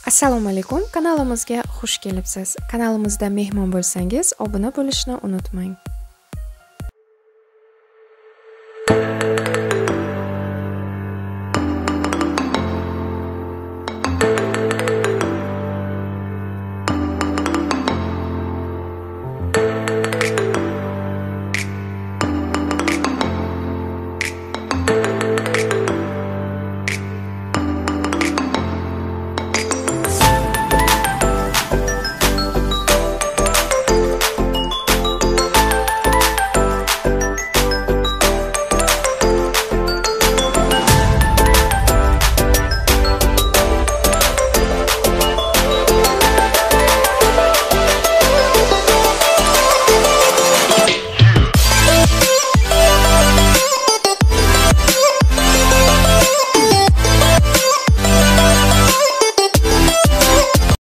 Assalomu alaykum, kanalimizga xush kelibsiz. Kanalimizda mehmon bo'lsangiz, obuna bo'lishni unutmang.